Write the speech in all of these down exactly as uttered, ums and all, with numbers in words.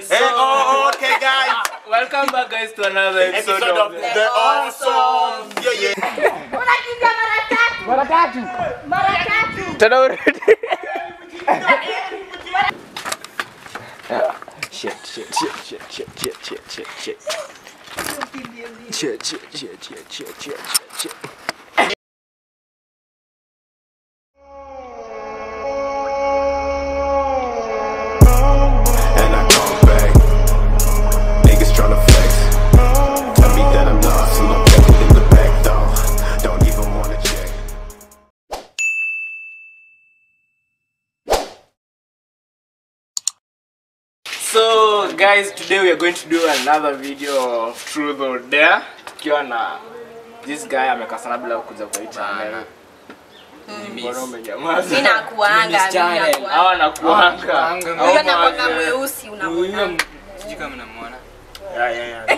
Hey, oh, okay, guys. Welcome back, guys, to another episode, episode of, of The Awesome. Yeah, yeah. Mara tatu. Mara tatu. Tena already. Shit, shit, shit, shit, shit, shit, shit, shit, shit. Shit, shit, shit, shit, shit, shit, shit. So guys, today we are going to do another video of Truth or Dare. Tukiwa na this guy amekasana bila kuja kwa hii channel. Mbona umenyamaza? Mimi nakuanga, mimi nakuanga. Hawa nakuanga. Huyo anakuanga mweusi unamuona. Sijui kama mnamuona. Yeah, yeah, yeah.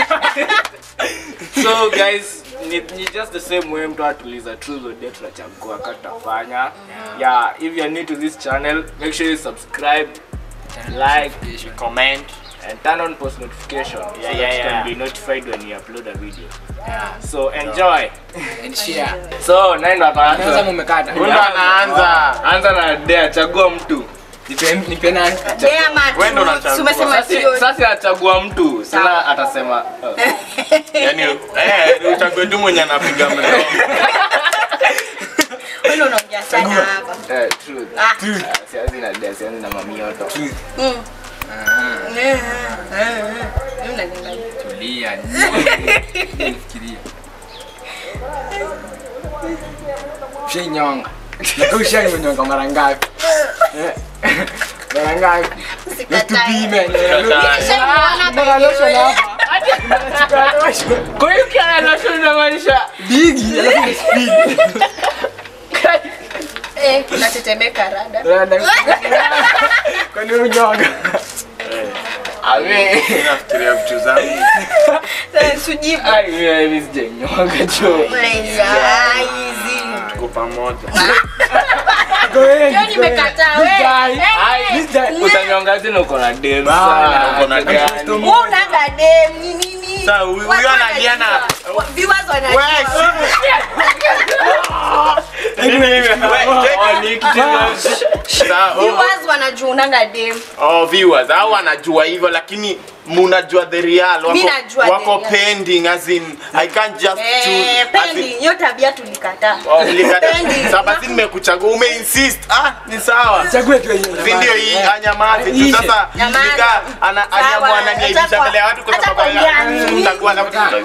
So guys, ni, ni just the same way mtu atuliza Truth or Dare tunachagua katafanya. Yeah, if you are new to this channel, make sure you subscribe, like, comment, and turn on post notification yeah, so yeah, that yeah. you can be notified when you upload a video. Yeah. So enjoy And share. So naenda hapa. Kwanza mumekata. Ndio anaanza. Anza na Dare, chagua mtu. Nipe nipe nani? Dare matu. Wewe ndo unachagua. Umesema sio. Sasa atachagua mtu. Sasa atasema. Yaani eh uchague tu mwenye anapiga mdomo. Wewe ndo unaongea sana hapa. Eh, Truth. Ah. Sianzi na Dare, sianzi na mami yoto. Truth. Mm. Ah. Eh. Eh. Mimi naangalia. Tulia. Nifikiria. Shenyonga. Nakusha nyonga mara ngapi? Eh. Mara ngapi? Tupime. Kwa hiyo kia lotion inamaanisha Bigi, alafu ni speed. Eh, unatetemeka rada. Rada. Kwa nini unyonga? ame Nafikiria vitu zangu. Sasa sujibu. ai mimi sijenyonga cho. Hizi. Tuko pamoja. Leo nimekataa wewe. Ai, utanyonga tena uko na dem Bana, sana. uko na gani? Wewe unaanga dem ni nini? Sasa huyu huyu analia na viewers wanajua. Viewers wanajua unanga dem. Oh, viewers, hao wanajua hivyo lakini munajua the real wako, wako pending as in I can't just Eh, choose pending, hiyo tabia tulikataa. Oh, ulikata. Pending. Sasa basi nimekuchagua ume insist. Ah, ni sawa. Chague tu yenyewe. Si ndio hii anyamaze tu sasa Nyamaza. nika ana anyamwa ananiaibisha mbele ya watu kwa sababu ya mtakuwa na Sawa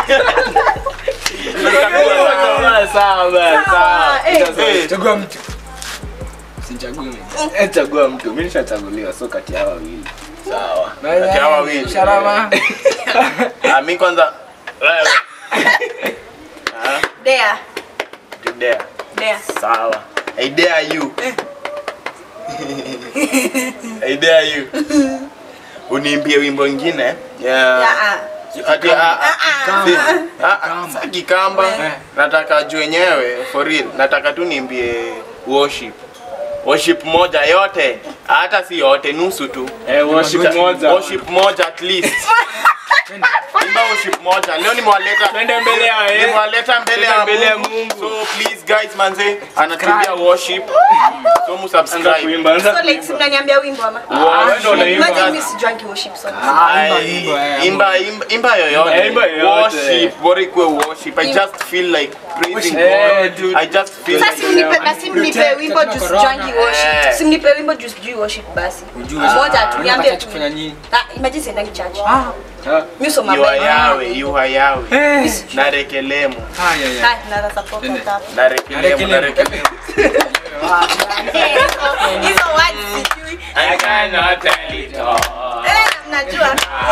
basi, sawa. Eh. Chagua mtu. Sichague mimi. Eh, chagua mtu. Mimi nishachaguliwa, so kati ya wawili. Sawa. Kati ya wawili. Sharama. Ah, mimi kwanza wewe. Ah, Dare. you dare. Dare. Sawa. I dare you. I dare you. Uniimbie wimbo mwingine. Ya Yeah. ah. Ati ah ah Kamba. ah Kikamba. Nataka juu wenyewe for real. Nataka tu niimbie worship. Worship moja yote, hata si yote, nusu tu. Eh, worship moja. Worship moja at least. Imba worship moja. Leo nimewaleta. Twende mbele ya wewe. Nimewaleta mbele ya mbele ya Mungu. Mungu. So please guys manze, anatumbia worship. So mu Anza subscribe. kuimba, anza So like simnaniambia wimbo ama? wewe ndo unaimba. Imagine mimi sijuangi worship songs. Ai, Imba imba imba Eh, yoyote. imba yoyote. Worship, bora ikuwe worship. I just feel like praising Eh, God. dude. I just feel Sasa like simnipe basi mnipe wimbo juu sijuangi worship. Eh. Simnipe wimbo juu sijui worship basi. Ujue. Moja tu niambie tu. Kufanya nini? Ah, imagine senda church. Ah. Mimi soma you are Bible. Yahweh, you are Yahweh. Eh. Na rekelemo. Haya ya. Ah, na support hata. Na rekelemo, na rekelemo. Hizo words sijui. I cannot tell it all. Eh, mnajua.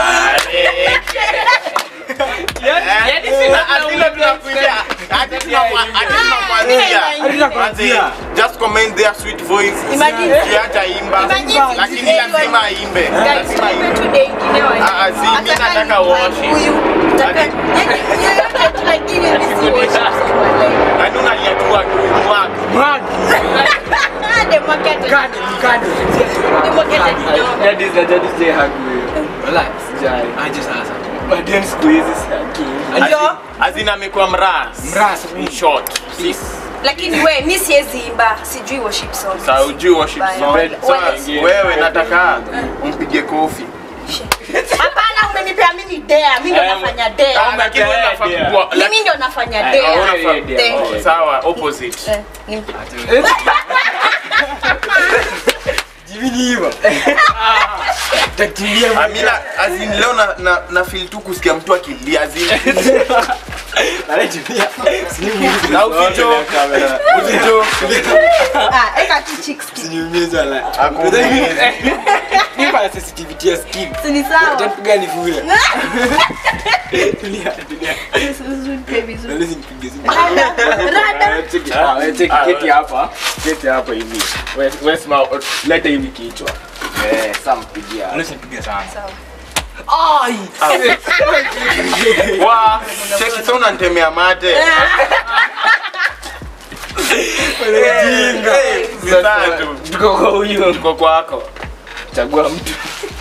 Yaani sina Atila tunakuja. Atila tunakuja. Just comment their sweet voice. Imagine. Kiacha imba. Imagine. Lakini lazima aimbe. Guys, Lazima tupe aimbe. today ingine wa. Ah, ah, si, mimi nataka worship. Huyu. Nataka. Yaani yoyote tu lakini mimi si worship. Yaani unalia tu watu mwaka. Mwag. de mwake ate. Kani, kani. De mwake ate kidogo. Daddy is daddy say hagu. Wala. Sijai. Aje sasa. Madem siku hizi saki. Ndio. Azina amekuwa mras. Mras. In short. Sis. Lakini we mimi siwezi imba, sijui worship song. Sa ujui worship song. Wale- Sasa wewe nataka umpige kofi. Hapana, umenipea mimi dare, mimi ndo nafanya dare. Lakini wewe unafaa kukua. Mimi ndo nafanya Eh, dare. unafaa- Thank you. Sawa, opposite. Eh, ni- Jimini hiyo. Takimbia. Amina, azin leo na, na, na feel tu kusikia mtu akilia azin. Anajimbia. Na ukijo. Ukijo. Ah, eka tu chicks. Sinyumiza la. Akuumiza. Nipa sensitivity ya skin. Si sawa. Utapiga ni vule. Tulia, tulia. Uzuri baby, uzuri. Lazima nipige zile. Rada. Cheki. Ah, wewe cheki keti hapa. Keti hapa hivi. Wewe wewe sima leta hivi kichwa. Eh, sam pigia. Lazima nipige sana. Sawa. Ai. Wa, cheki sasa unanitemea mate. Jinga. Vitatu. Tuko kwa huyo. Tuko kwako. Chagua mtu.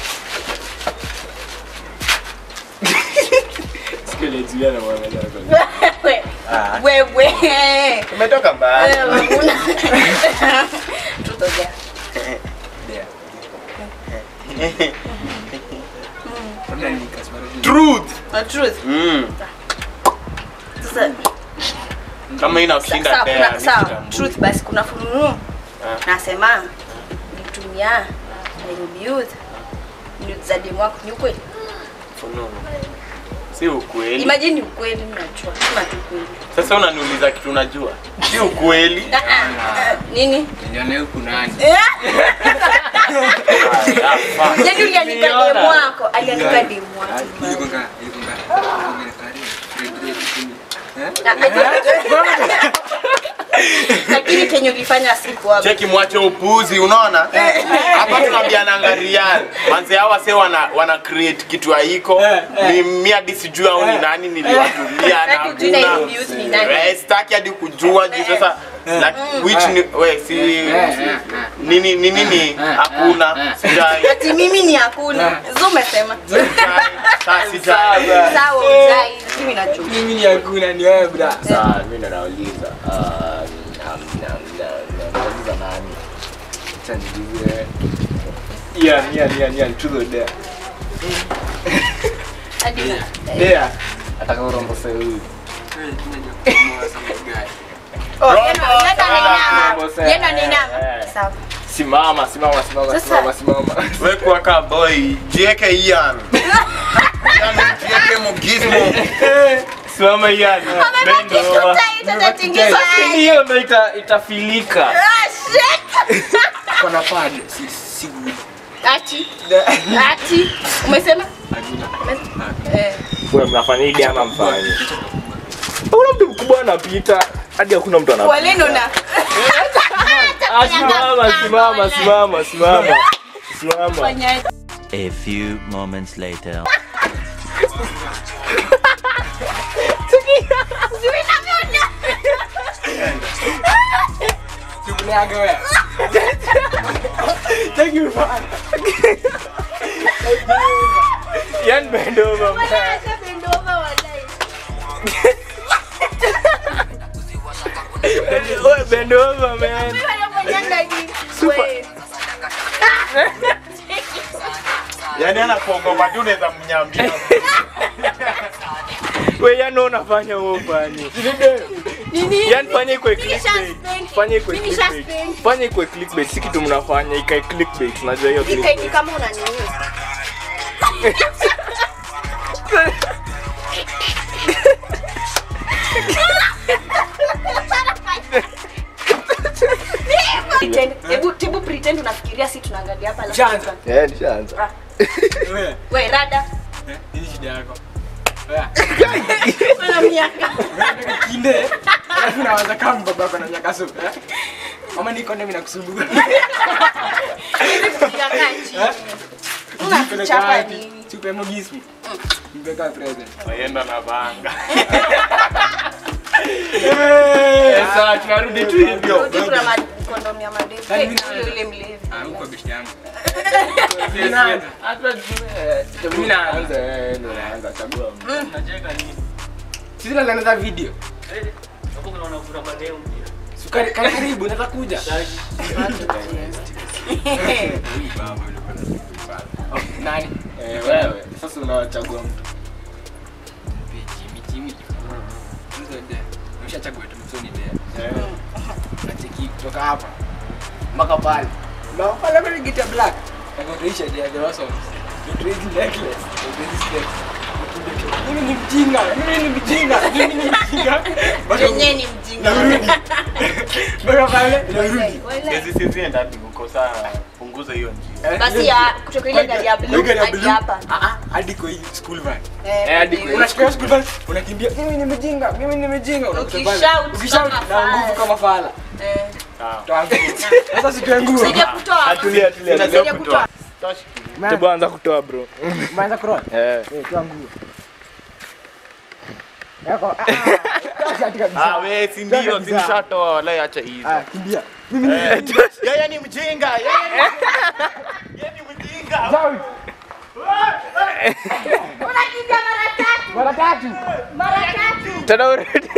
Sikile jia na mwana yako. Wewe. Wewe. Umetoka mbali. Tutogea. Truth. The truth. Mm. Sasa Kama ina kushinda sawa, dea. kuna sawa. Truth basi kuna fununu. Nasema nitumia Nairobi Youth. Ni za demo wako ni ukweli. Fununu. Si ukweli. Imagine ni ukweli mnajua. Sema tu ukweli. Sasa unaniuliza kitu unajua. Si ukweli. Ah, ah, nini? Ndio huku nani? Yaani uliandika demo wako, aliandika demo wako. Yuko nga, yuko nga. Lakini kenye ulifanya siku hapo. Cheki mwache upuzi, unaona? Hapa tunaambiana ngarial. Manze hawa sasa wana wana create kitu haiko. Ni mimi hadi sijui au ni nani niliwatumia na Hadi ujui Nairobi Youth ni nani. Eh, sitaki hadi kujua juu sasa like which ni we si nini nini nini hakuna sijai. Ati mimi ni hakuna. Zo umesema. Sasa sijai. Sawa ujai. Mimi najua. Mimi ni hakuna ni wewe bra. Sasa mimi ndo nauliza. Ah, nauliza nani? Acha niulize. Yeah, yeah, yeah, yeah, truth or dare. Hadi. Dare. Ataka urombo sasa huyu. Oh, yena yena ni yena ni nama. Sawa. Simama, simama, simama, Sasa- simama, simama. Wewe kwa ka boy, jieke Ian. Yaani jieke Mugismo. Simama yani. Bend over. Hiyo ndo ita itafilika. Kuna pad si si good. Ati. Ati. Umesema? Eh. Wewe mnafanya hili ama mfanye? Kuna mtu mkubwa anapita hadi hakuna mtu anapita. Waleno na. Ah, simama, simama, simama, simama. Simama. Fanyaje? A few moments later. Tukuleaga wewe. Thank you for. Yan bend over. man. Wewe bend over man. Yaani anakuogopa tu unaweza mnyambia. Wewe yani unafanya wewe ufanye. Yaani fanya iko clickbait. Fanya iko clickbait. Fanya iko clickbait, si kitu mnafanya ikae clickbait. Unajua hiyo clickbait. Ikaidi kama una nini? Pretend. Hebu hebu pretend unafikiria si tunaangalia hapa la. Chanza. Eh, nishaanza. Wewe. Wewe rada. Nini shida yako? Wewe. Una miaka. Wewe kinde. Alafu nawaza kama baba yako na miaka supu. Eh? Mama niko ndani nakusumbua. Kupiga kanji. Unakuchapa nini? Chupe mogismi. Mbeka present. Waenda na banga. Sasa tunarudi tu hivyo. Kuna ma kondom ya madem. Sasa mimi Yule yule mlevi. Ah, huko besti yangu. Mimi naanza. Hata mimi naanza. Eh, ndo naanza chagua. Unacheka nini? Sisi tunaanza video. Eh, hapo kuna wanavuta mademu pia. Sukari karibu nataka kuja. Nani? Eh, wewe. Sasa unawachagua mtu. Jimmy Jimmy. Ndio ndio. Umeshachagua tu msoni ndio. Eh. Nacheki kutoka hapa mpaka pale. Na pale pale gita black. Nakuisha dia the awesome. The crazy necklace. The crazy step. Mimi ni mjinga. Mimi ni mjinga. Mimi ni mjinga. Yenyewe ni mjinga. Mpaka pale. Narudi. Sisi sisi enda huko saa punguza hiyo njia. Basi ya kutoka ile gari ya blue hadi hapa. Ah ah, hadi kwa hii school van. Eh, hadi kwa- Unachukua school van, unakimbia. Mimi ni mjinga. Mimi ni mjinga. Unakuta pale. Ukishout Ukishout kama na nguvu fala. kama fala. Eh. Sawa. Toa nguvu. Sasa situe nguvu. Sija kutoa. Atulia, tulia. Sina Sija leo kutoa. kutoa. Hebu anza kutoa bro. Umeanza kuroll? Eh. Eh, toa nguvu. Yako. Ah. Toa kabisa. Ah, wewe si ndio Kabisa. zimeshatoa wala acha hizo. Ah, kimbia. Mimi ni Eh, Yeye ni mjinga. Yeye ni Yeye ni mjinga. Zawi. Unakimbia mara tatu. Mara tatu. Mara tatu. Tena urudi.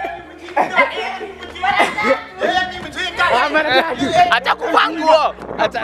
Yeye ni mjinga. Ah, mara tatu. Acha kuvaa nguo. Acha.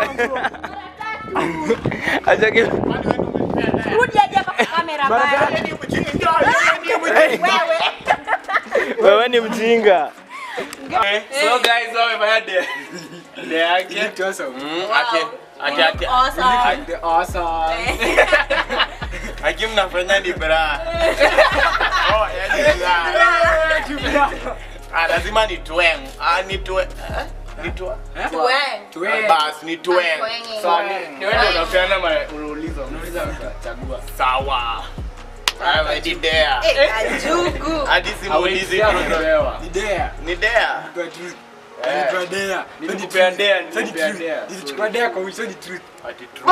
Acha ki. Rudi hadi hapa kwa kamera baya. Yeye ni mjinga. Yeye ni mjinga. Wewe. Wewe ni mjinga. Eh, So guys, wao baada de yake. It's awesome. mm, ate ate ate. Awesome. The awesome. Aki mnafanya ni bra. Oh, yani bra. Ah, lazima ni tweng. Ah, ni tweng. Ni tweng. Wewe. Tuwe. Bas ni tweng. Sawa, ni wewe ndio unapeana unauliza. Unauliza chagua. Sawa. Wewe ni dea. Eh, ajugu. Hadi simulizi. Kutolewa. Ni dare. Ni dea. Kwa truth. Nilipea dare. Nilikupea dare, Sasa ni nilikupea truth. dare. Nilichukua dare kwa wisa ni truth. Ati true.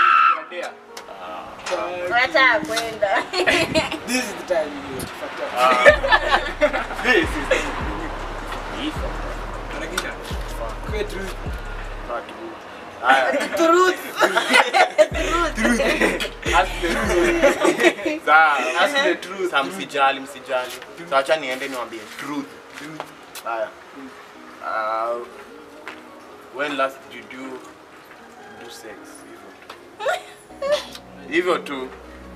Unataka kwenda. This is the time you need to fuck up. Ah. This is Harakisha. Kwa truth. not good. Haya. Truth. Sawa. That's the truth. Sa msijali, msijali. Sasa acha niende niwaambie truth. Haya. Uh, when last did you do do sex? Hivyo tu. Hivyo tu.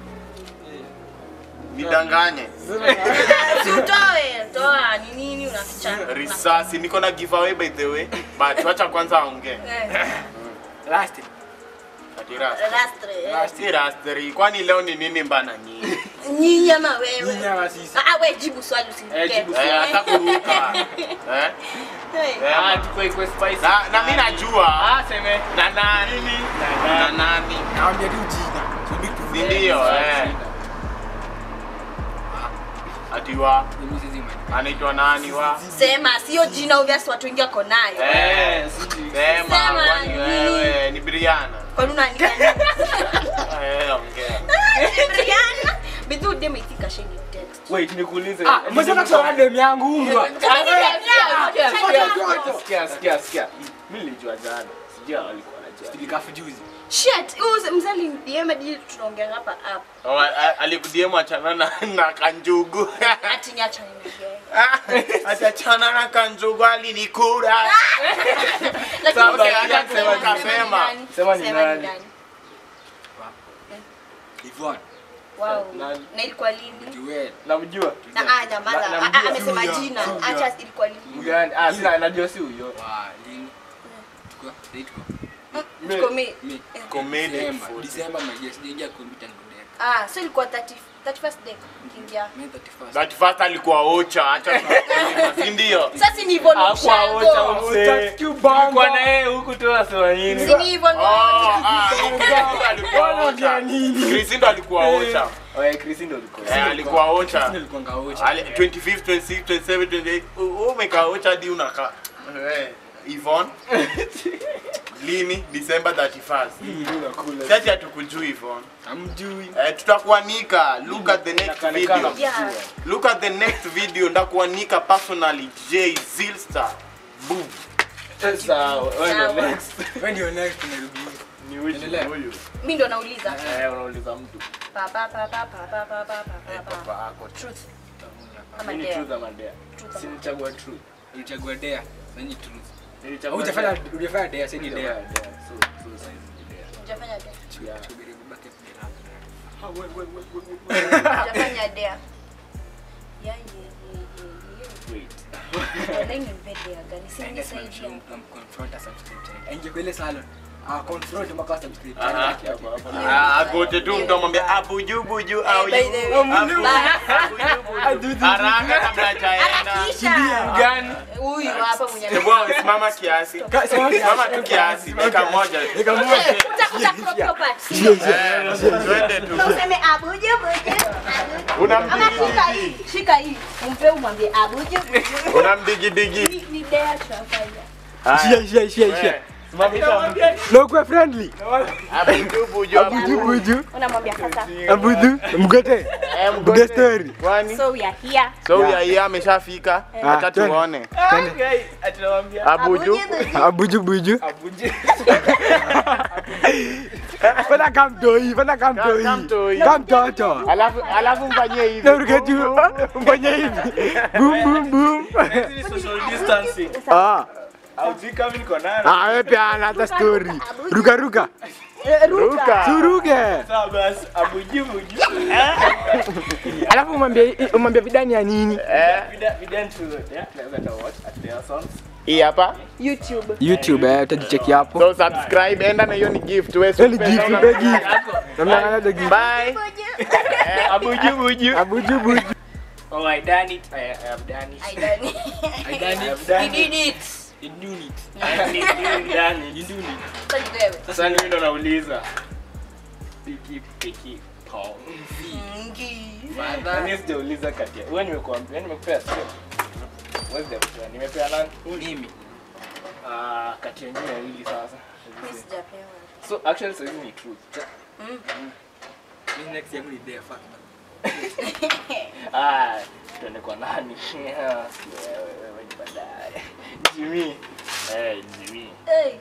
Nidanganye. Utoe, toa ni nini unaficha? Risasi niko na giveaway by the way. But wacha kwanza aongee. Eh, Last. Ati rasta. rastre. Si rastri. Kwani leo ni nini mbana nyinyi? Nyinyi ama wewe? Nyinyi ama sisi. Ah, wewe jibu swali usiruke. Eh, jibu Eh, hata kuruka. Eh? Eh. Eh, Ah, tuko iko spicy. Na na mimi najua. Ah, seme. Na nani? Na nani? Naambia tu jina. So big to Si ndio eh. Ati wa Mimi sisi mimi. anaitwa nani wa? Sema sio jina obvious watu wengi wako nayo. Eh, sisi. sema Sema kwani ni- wewe ni Brianna. Kwa nini unaandika? Eh, ongea. Brianna. Bidu dem itika sheni text. Wait, nikuulize. Ah, mbona kwa dem yangu umbwa? Sikia, sikia, sikia. Mimi nilijua jana. Sijui walikuwa wanajua. Tulikafu juzi. Shit, huyu mzali D M hadi tunaongea hapa hapa. Oh, a- alikudiemu achana na na kanjugu. Ati niacha niongee. Ati achana na kanjugu alinikura. Lakini Sasa, okay, acha acha kusema kusema kasema. nani. Sema ni Sema nani. Yvonne. Wow. Nani? Na ilikuwa lini? Joel. Namjua. Na ah, nyamaza. Na- Ah, namjua. ah, amesema Huyo. jina. Huyo. Acha ilikuwa lini? Mgani? Ah, sina najua si huyo. Wa lini? Tukua, date kwa. Tuko mi. Mi. Comedy December. food. December magia sijaingia computer ngudeka. Ah, so ilikuwa thirty thirty-first day kingia. May thirty-first. That first alikuwa ocha, acha kusema, si ndio? Sasa ni hivyo ndo Hakuwa wote mshango. mse. Kwa na yeye huku tu anasema nini? Si ni hivyo Oh, ndo. ah, Chris alikuwa ocha. Chris ndo alikuwa ocha. Oye, Chris ndo alikuwa. Eh, alikuwa ocha. Nilikuwa ngaocha. Ali twenty-fifth, twenty-sixth, twenty-seventh, twenty-eighth. Oh, umeka ocha hadi unaka. Eh, Yvonne. Lini? December thirty-first. Sasa hatukujui Yvonne. Amjui. Eh, tutakuanika. Look at the next video. Yeah. Look at the next video. Ndakuanika personally. J Zilstar. Boom. Sawa, wewe Sawa. ndio next. Wewe ndio next tunarudi. Ni huyu Endelea. huyu. Mimi ndo nauliza. Eh, unauliza mtu. Pa pa pa pa pa pa pa pa pa pa. Papa ako Truth. Ama Mimi dare. truth ama dare. Truth. Si nichagua truth. Ulichagua dare, sasa ni truth. Nilichagua. Hujafanya dare. hujafanya dare, sasa ni Nilichagua dare. dare. So so sasa ni dare. Hujafanya dare. Yeah. Subiri kubaki bila. Hujafanya dare. Ya ye ye ye. Wait. Wala ni mbele ya gani? Si nisaidia. Confront subscribe channel. Aingie kwa ile salon. Ah, confront mpaka subscribe Aha, channel. hapo hapo. Ah, agote tu mtu amwambia abuju buju au by the way. haraka kabla hajaenda. Harakisha. Gani? Huyu hapa mwenye. Hebu simama kiasi. Simama tu kiasi. Dakika moja. Dakika moja. Utakuta crop part. Eh, twende tu. Na useme abuju buju. Ama Unamdigi shika hii, shika hii. Umpe umwambie abuju buju. unamdigi digi. Ni ni dare tunafanya. Shia shia shia shia. Simamisha No kwa friendly. abuju buju Abuju buju. Unamwambia sasa. Abudu mgote. Eh, Mgote story. Kwani? So we are here. So huyu yeye ameshafika. Ah, Acha twende. tuone. Guys, atunawambia Abuju. Abuju buju. abuje. Fana kam doi, fana kam doi. Kam doi. Kam toto. Alafu alafu mfanyie hivi. Naruka tu. Mfanye hivi. Boom boom boom. This is social distancing. Ah. Aujui kama niko nayo. Ah, wewe pia another story. Ruka ruka. Ruka. Suruge. Sawa basi, abuju buju. Alafu umwambie umwambie vidani ya nini? Eh, Vida vida to yeah, let's go watch at their songs. hii hapa. YouTube. YouTube eh, utajicheki hapo. So subscribe, enda na hiyo ni gift. Wewe Eli gift, be gift. Namna gani gift? Bye. Abuju buju. Abuju buju. Oh, I done it. I, I have done it. I done it. I done I it. have done He it. did it. You do it. I done it. Done it. You do it. Sasa ni wewe. Sasa mimi ndo nauliza. Piki piki pong. Ngi. Nani sijauliza kati ya. Wewe nimekuambia, nimekupea sio? Wewe ndio nimepea nani? Mimi. Ah, kati ya nyinyi wawili sasa. Mimi sijapewa. So actually so ni truth. Mm. Mimi next yangu ni there fuck. Ah, tuende kwa nani? Wewe wewe ni baadaye. Jimmy. Eh, Jimmy. Hey.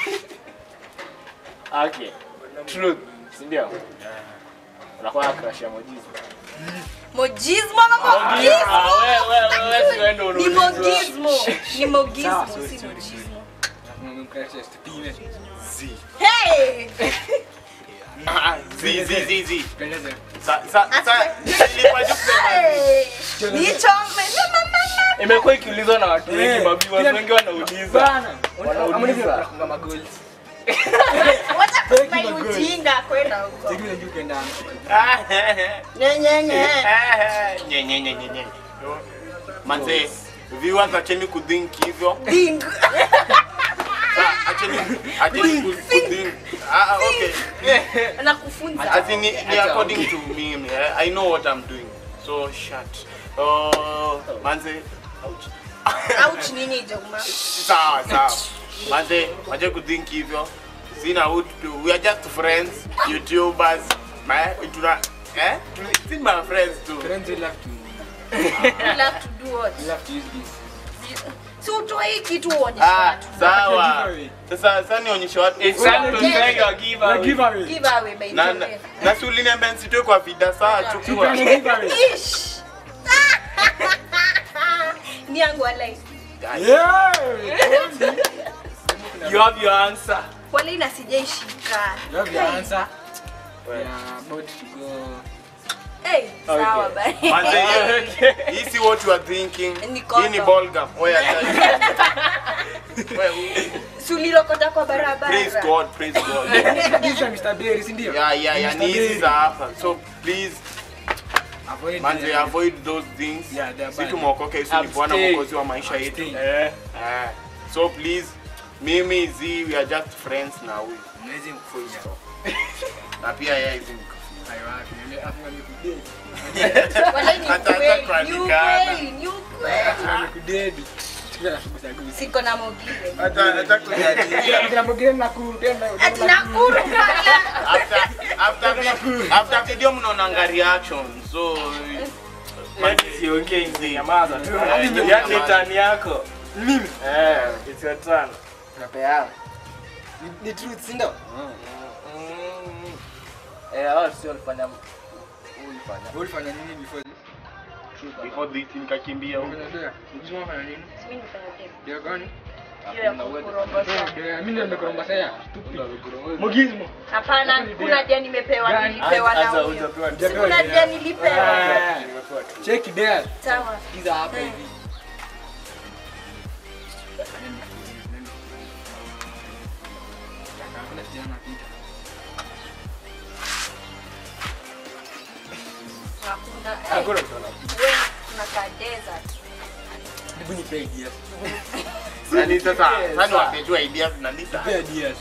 Okay. Truth. Si ndio? Unakuwa na crush ya Mojizo. Mojismo ama mojismo? Ah, wewe wewe wewe si wewe ndio Ni unaulizwa. mojismo. Ni mojismo, Sawa, si sorry, sorry, mojismo. Mungu crash stupid. Hey! Ah, zi zi zi zi. Pendeza. Sa sa sa nilikuwa tu kusema. Hey! Nicho mama. Imekuwa ikiulizwa na watu wengi, Eh, mabibi watu kila- wengi wanauliza. Bana. Wanauliza. Kufunga magoli. Wacha kusema ujinga kwenda huko. Sijui ile juke ndani. Ah, Nye nye nye. nye nye nye nye nye. Manze, viewers acheni kuthink hivyo. Ding. Sa acheni acheni ku- kuthink. Ah, okay. Nakufunza. As in, ni ni according to me, eh, I know what I'm doing. So shut. Oh, manze. Ouch. Ouch nini Juma? Sawa sawa. Manze, waje kuthink hivyo. Sina what to do. We are just friends, YouTubers. Ma, tuna eh? Si my friends too. Friends will have to You love to do what? will have to use this. Si utoe hii kitu uonyeshe Ah, watu. sawa. Giveaway. Sasa sasa nionyeshe watu. It's time to take your giveaway. Giveaway. Give away by Na the na, way. na si uliniambia nisitoe kwa vida saa chukua. Giveaway. Ish. Ni yangu alai. Yeah. You have your answer. Wala ina sijaishika. You have your answer. We are about to go. Hey, sawa bye. Manze, hii- hii si what you are thinking. Ni Hii ni kondo. ballgum. Oya, wewe. Sulilokota kwa barabara. Praise God, praise God. This is Mister Berry, si ndio? Yeah, yeah, yeah. Ni hizi za hapa. So please, Avoid. manze, the- avoid those things. Yeah, they are Si bad. tumeokoka, Yesu ni Bwana Abstain. Mwokozi wa maisha yetu. Abstain. Eh. Ah, so please, mimi zi, we are just friends na huyu. Mnaweza mkufunya. Na pia yeye hizi mko. Hayo wapi? Yule afu amekudedi. Wala ni Hata- kweli, hata ni kuandikana. ukweli, ni ukweli. Amekudedi. Sikila nafukuza guzi. Siko na mogile. Hata hata kujadili. Kuna mwingine na kudenda. Ati nakuru pala. After after after video mnaonanga reaction. So Yaani siongei nzi, nyamaza tu. Eh, Yaani ni turn yako. Mimi. Eh, it's your turn. Napea. Ni, ni truth, si ndio? Eh, hao sio walifanya ulifanya. Wewe ulifanya nini before this? Before this nikakimbia huko. Unafanya dea. Ukisema fanya nini? Mimi nifanya game. Dea gani? Hiyo ya kukurombosa. Dea, mimi ndio nimekoromba saya. Mugizmo. Hapana, kuna dia nimepewa Gani? nilipewa na Anza huyo. hujapewa. Si kuna dia nilipewa. Check dea. Sawa. Kiza hapa hivi. Hakuna kijana anapita. Hakuna. Hakuna mtu Wewe kuna ka desert. Hebu nipe ideas. Nani sasa? Nani wamejua ideas na nita? Nipe ideas.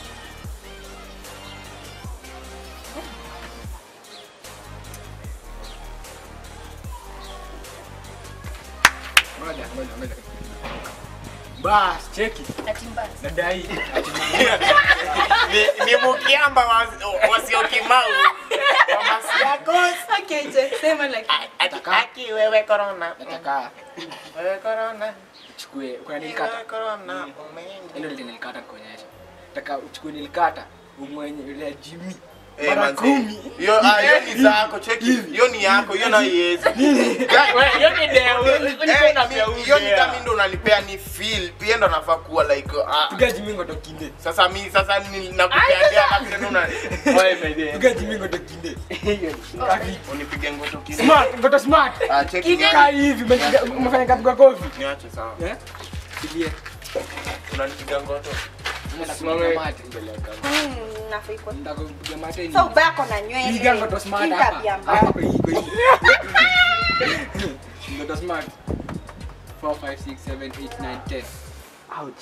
Ngoja, ngoja, ngoja. Bas, cheki. Ati mbaya. Nadai. Ati Ni ni mukiamba wasiokimau. Mama yako. Okay, je, sema like Aki wewe corona. nataka Wewe corona. uchukue kuna Wewe nilikata. corona. Ndio ile nilikata kuonyesha. Nataka uchukue nilikata umwenye yule Jimmy. Eh, Mara manzi. kumi. Hiyo ah, hiyo ni zako, cheki. Hiyo ni yako, hiyo na yezi. Wewe, hiyo ni dea. Unipenda pia huyu. Hiyo ni kama ndo unanipea ni feel. Yeye ndo anafaa kuwa like ah. Piga Jimmy ngoto kinde. Sasa mimi sasa ni nakupea dia alafu tena una Wewe mede. Piga Jimmy ngoto kinde. unipige ngoto kile. Smart, ngoto smart. Ah, cheki. Kaa hivi, umepiga- umefanya kapiga kofi. Niache sawa. Eh? Pigie. Unanipiga ngoto. Simame mate. mbele ya kamera. mm, nafai kwa. Nataka kupiga mate ni. So ubako na nywele. Piga ngoto smart Piga hapa. pia mbaya. Hapa kwa hii, kwa hii. Ngoto smart. four, five, six, seven, eight, nine, ten. Ouch.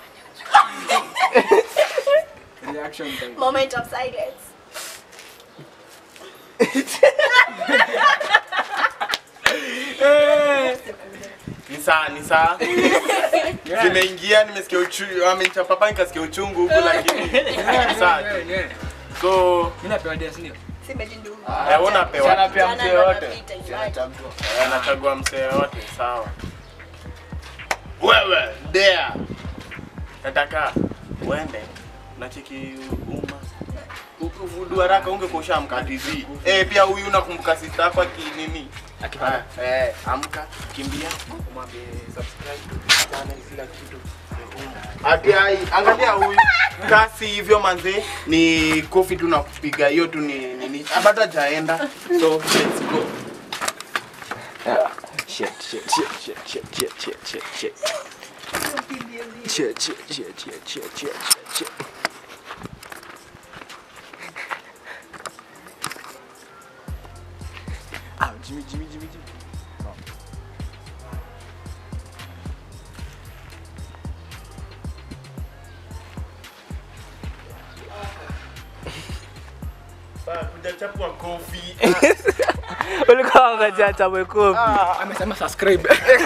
Reaction time. Moment of silence. Ni saa, ni saa. Zimeingia nimesikia uchungu, amenichapa papa nikasikia uchungu huko lakini ni saa. Yeah, yeah. So, Mimi napewa dea, si ndio? Simejindu. eh unapewa. Sana pia mzee yote. Eh, anachagua msee wote, sawa. Wewe, dea. Nataka uende unacheki umma. Uvudu haraka ungekosha amka T V. Eh, pia huyu unakumbuka sister yako nini? Akipata. Eh, amka, kimbia, umwambie subscribe to channel kila kitu. Ati ai, angalia huyu. Kasi hivyo manze ni kofi tu na kupiga hiyo tu ni nini? Bado hajaenda. So, let's go. Shit, shit, shit, shit, shit, shit, shit, shit, shit. Shit, shit, shit, shit, shit, shit, shit. Ah, Jimmy, Jimmy, Jimmy, Jimmy. Sasa kujachapwa kofi. Ulikuwa unajua chapwe kopi. Amesema subscribe.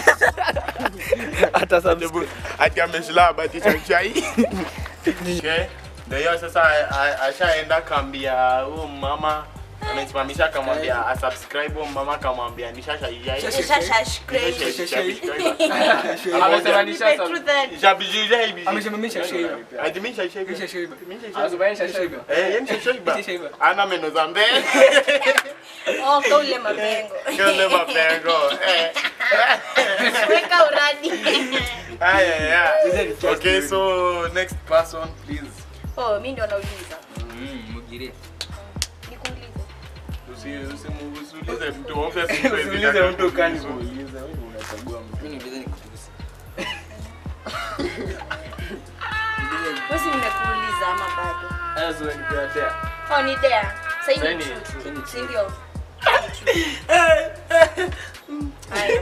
Hata subscribe. Ati ameshilaba ati chai. Okay. Ndio sasa a- ashaenda kambia huyo mama amesimamisha akamwambia asubscribe huyo mama akamwambia nishasha yai. Shasha scratch. Amesema nisha Nipe sub- truth and Jabijija hivi. Ameshimamisha shaiba. Adimisha shaiba. Kisha shaiba. Azubaisha shaiba. Eh, yeye shaiba. Shaiba. Ana meno za mbele. oh, kaule mapengo. Kile mapengo. Eh. Weka uradi. Aya ya. Okay, so next person please. Oh, mimi ndio nauliza. Mm, mugire. Nikuulize. Usi usimuulize mtu obviously Usiulize mtu kani kuuliza, wewe unachagua mtu. Mimi niulize nikutusi. Wewe si nimekuuliza ama bado? Azu nipeatea. Oh, ni there. Sasa Sasa ni ni true. true. Si ndio? Haya.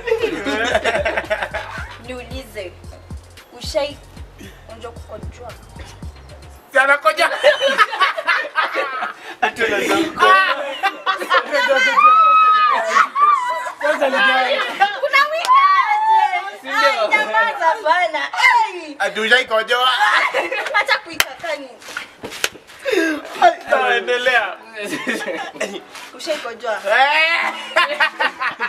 Niulize. Ushai unajua kukojoa? Sana koja. Atuna zangu. Kwanza ni gani? Kuna wika aje? Ai, nyamaza bana. Ai. Adujai kojoa. Acha kuikakani. Endelea. Ushai kojoa?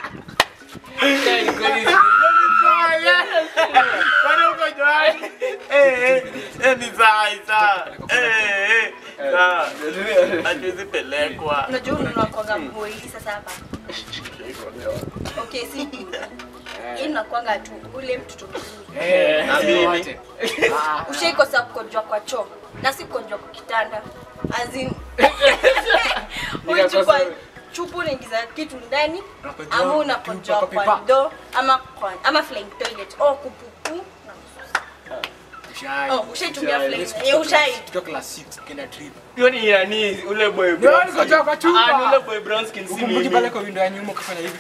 Kwani uko joani? Eh eh ni sawa sawa. Eh eh sawa. Hatuwezi pelekwa. Unajua unakuanga boy sasa hapa. Okay, si. Hii unakuanga tu ule mtoto mzuri. Eh, Na mimi. Ushaiko sababu kujua kwa choo. Na si kujua kwa kitanda. As in Unachukua chupu unaingiza kitu ndani ama unakojoa kwa do ama kwa ama flying toilet au kupupu. Ushai. Oh, ushaitumia flying. Eh, ushai. Tukiwa class six kenda trip. hiyo ni nani ule boy Ndio brown nikojoa kwa chupa. ah ni ule boy brown skin si Ukumbuki pale kwa window ya nyuma ukafanya hivi.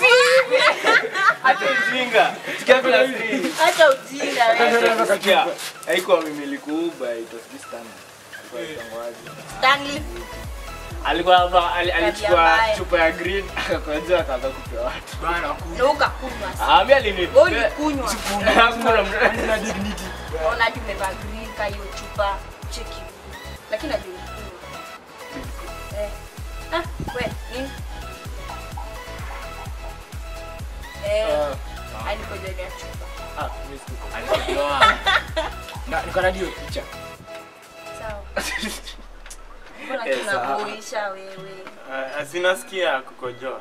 hata ujinga sikia class three Acha ujinga wewe. sikia haikuwa mimi likuuba it was this time Stanley. alikuwa hapa ali- alichukua mbaya. chupa ya green akakojoa akaanza kupea watu Bana kunywa. Na ukakunywa. ah mimi alini Wewe ulikunywa. hakuna mtu Na dignity. Ona hadi umevaa green ka hiyo chupa cheki. Lakini najua ulikunywa. Eh. Ah, wewe nini? Eh. Alikojoa chupa. ah mimi sikuko Alikojoa. Na niko na hiyo picha. Sawa. Mbona Eh, sawa. tunaboisha wewe? Asinasikia kukojoa.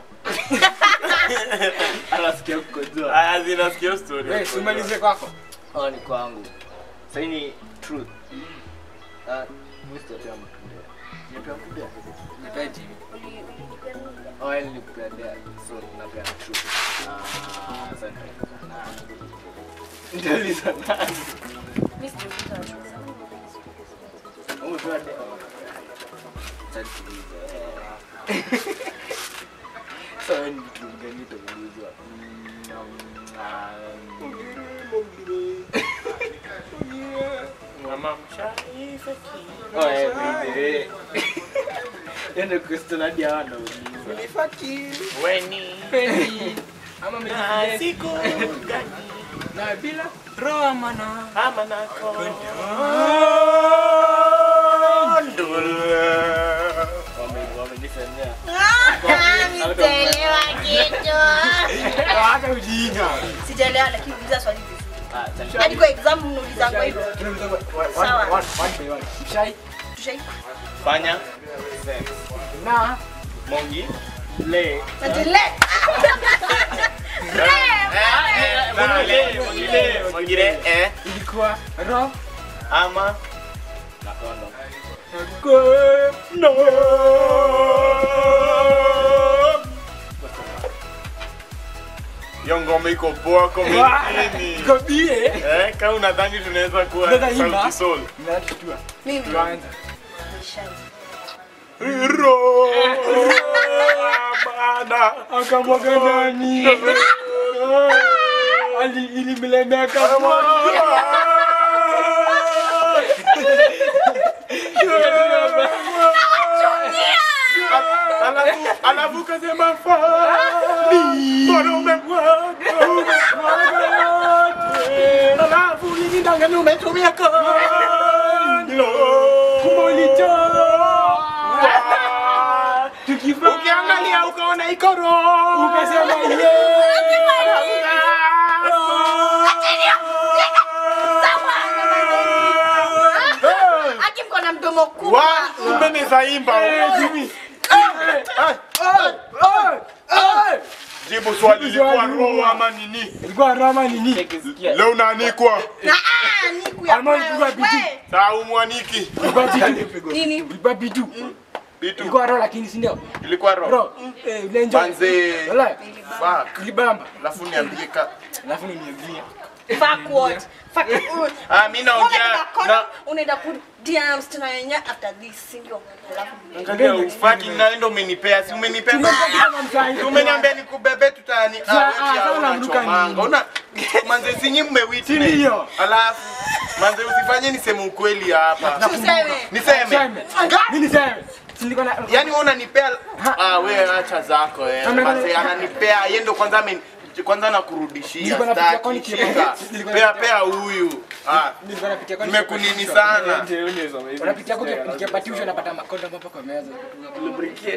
anasikia kukojoa Asinasikia story. Wewe simalize kwako. oh ni kwangu sasa ni truth ah mwisho ya mtu nipewa kudia Nipeje. Uli- ulinipea nini? oh ili nikupendea so napea truth ah asante ndio sana Mimi sijui kitu. umepewa de so ni mtu gani utaulizwa Mama mshaifa oh eh baby yende question hadi hawa ndo weni. Ama mimi Na siku gani na bila roho mana. ama nako. wame wamenifanyia Nitaelewa kitu. Hata ujinga. Sijaelewa lakini uliza swali vizuri. ah tani Hadi kwa exam mnauliza kwa hivyo. Sawa. One one by one. Ushai. Tushai. Fanya Na mongi. le Najile. Mwingine, mwingine, mwingine, eh, ilikuwa roho ama na kondo no. Yo ngoma iko poa kwa mimi. Gobie. Eh, kama unadhani tunaweza kuwa Unaweza imba? Sauti Sol. Natutua. Mimi. Tuanze. Nishai. Ro. Bana. Akamwaga ndani. Ali ilimlemea kama. Alafu alafu kasema fali. Bora umemwaga. Alafu nilidanganya umetumia kondo. Ukiangalia ukaona iko roho. Ukasema ye. Aki mko na mdomo kubwa. Wa, umenizaimba. Jimmy. Jibu swali lilikuwa roho ama nini? Ilikuwa rama nini? tekisikia Leo unaanikwa. Na ah, niku ya Alma ilikuwa wewe. bidii. Saa umwaniki. Ilikuwa bitu. Nini? Ilikuwa bitu. Bitu. Ilikuwa roho lakini si ndio? Ilikuwa roho. Roho. Eh, ule enjoy. Manze. Wallahi. Fuck. Ilibamba. Alafu niambie ka. Alafu niambia. Fuck what? Fuck what? Ah, mimi naongea na Unaenda ku D Ms tena yenye after this, si ndio? Alafu angalia ufaki naenda umenipea, si umenipea. Umeniambia nikubebe tutani. Sa- ah, Ah, sasa wewe unamruka unachomanga. nini? Una manze sinyi mmewitness. Si ndio? Alafu manze usifanye niseme ukweli hapa. tuseme. Niseme. Seme. Mimi niseme. Si nilikuwa na Yaani wewe unanipea ah wewe acha zako eh. Ame- Manze ananipea yeye ndo kwanza ame kwanza nakurudishia Nilikuwa napitia kwani staki. kiema. Shika. Nilikuwa Pea napitia- pea huyu. Ah, nilikuwa napitia kwa nimekunini sana. unapitia kwa ukipatia usho unapata makonda hapa kwa meza. lubricate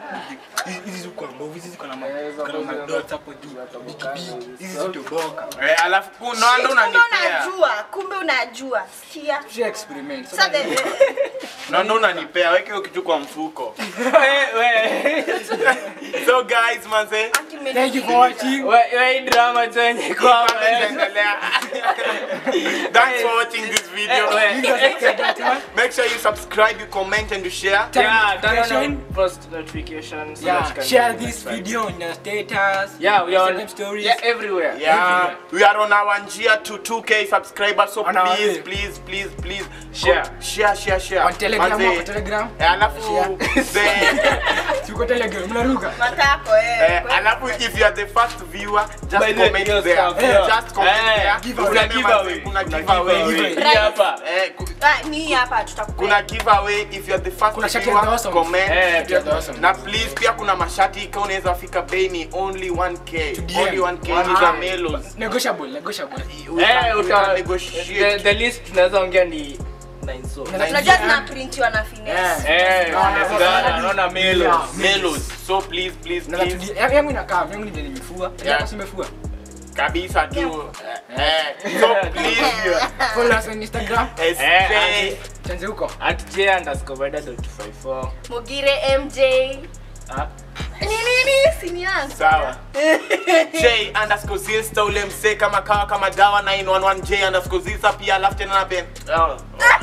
Hizi ziko mbovu, hizi ziko na madots hapo juu. Hizi zitoboka. Eh, alafu kuna ndo Kumbe unanipea. unajua, kumbe unajua. Sikia. Try experiment. Sasa the Na ndo unanipea, weke hiyo kitu kwa mfuko. Wewe. So guys, manze, Thank you for watching. Wewe drama chenye kwa endelea. Thanks for watching this video. Make sure you subscribe, you comment and you share. Yeah, turn on Notification. post notifications. so that Yeah, you can share get this notified. video on your status. Yeah, we are on Instagram stories. Yeah, everywhere. Yeah, we are on our njia to two K subscribers, so On our please, way. please, please, please Share. go- share, share, share. On Telegram, Manze, on Telegram. eh, alafu Share. the Tuko Telegram, mnaruka. matako eh. eh, alafu if you are the first viewer, just By the way, comment hiyo there. stuff, Eh, yeah. Just comment Eh, there. giveaway. Kuna Kuna giveaway. Kuna Kuna giveaway. giveaway. Giveaway. Hii hapa. Eh, ku- Ah, mimi hapa tutakupea. kuna giveaway if you are the first Kuna shati ya viewer, Dawson. comment. Eh, Shati ya Dawson. Na please pia kuna mashati kama unaweza fika bei ni only one K. To D M. Only one K One ni za K. Melos. Negotiable, negotiable. We can- Eh, we uta can the, negotiate. the list tunaweza ongea ni nine so. Unajua zinaprintiwa na finesse. Eh, Yeah. naona naona Melo. Yeah. Melos. So please, please, Na please. tudi- yangu inakaa, yangu ndio nimefua. Yako si imefua. Kabisa tu. Eh, so please. Follow us on Instagram. eh, Eh, stay- Chanze huko. At j underscore vida dot five four. Mugire M J. Ah, Ni nini? Sini yangu. Sawa. J underscore Zilsta ule mse kama kawa kama dawa nine one one J underscore Zilsta pia alafu tena na Ben. oh.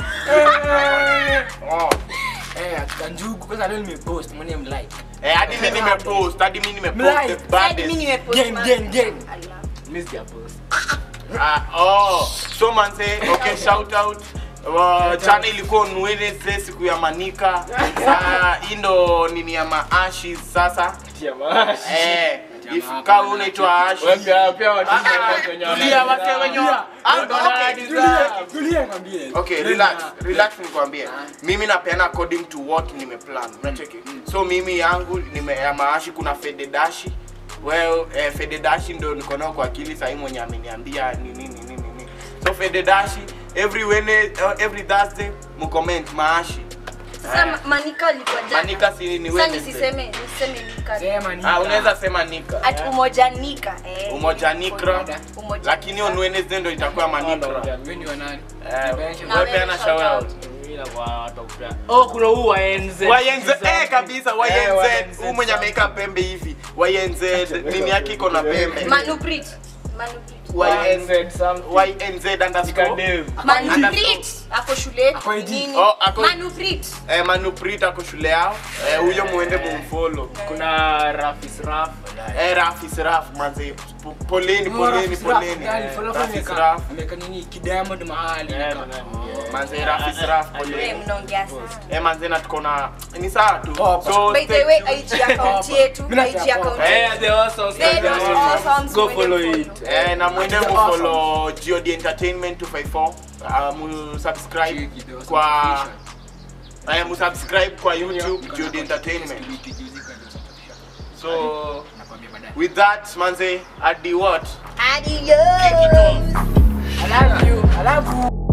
Oh. Eh, Kanjugu kwanza leo nimepost, mwone mlike. Eh, hadi mimi nimepost, hadi mimi nimepost Mlike. the Hadi mimi baddest. nimepost. Game, ma- game, game. Allah. Miss your post. Ah, oh. So man say, okay, shout out. Uh, jana ilikuwa on Wednesday siku ya Manika. Ah, hii ndo nini ya maashi sasa. Tia mashi. Eh, if kama unaitwa Ashi. Wewe pia watu wenye Tulia wase wenye. Ah, okay. Tulia ngambie. Okay, relax, relax nikwambie. Mimi napeana according to what nimeplan. Unacheki? So mimi yangu nime ya maashi kuna Fede Dashi. Well, eh, Fede Dashi ndio niko nao kwa akili sasa mwenye ameniambia ni nini nini nini. So Fede Dashi every Wednesday, uh, every Thursday mu comment maashi. Sasa ma- Manika alikuwa jana. Manika si ni Sasa Wednesday. nisiseme, nisiseme Nika. Sema ni. Ah, unaweza sema Nika. Ati umoja Nika. Eh. Umoja Nikra. Umoja. Lakini on Wednesday ndio itakuwa Manikra. Wewe ni wa nani? Eh, Na wewe wewe peana shout shout out. out. Mimi na kwa watu kupea. Oh, kuna huu wa N Z. Y N Z eh kabisa Y Eh, N Y Z N Z huyu mwenye ameweka pembe hivi Y N Z nini yake iko na pembe Manuprit. Manuprit. Y N Z Y N Z something. Y N Z underscore Kadem. Manuprit. Ako shule. Ako I D. Nini? Oh, ako- Manuprit. eh Manuprit ako shule yao eh huyo muende mumfollow Kuna Rafis Raf. eh Rafis Raf manze po- poleni poleni poleni Rafis Raf Ameka nini kidiamond mahali. Eh, nika. bana. manze Rafis Raf Wewe poleni mnaongea sana. eh manze na tuko na ni sawa tu Popa. so By the stay way, tuned. I G account yetu, Mimi I G nataka account. popa. Eh, the awesome. They don't awesome. Go follow it. eh na mwende Awesome. mufollow G O D Entertainment two five four uh, mu subscribe Chiki, the awesome kwa official. I am subscribe kwa YouTube G O D Entertainment. So Nakwambia baadaye. with that manze, adi what? Adios. I love you. I love you.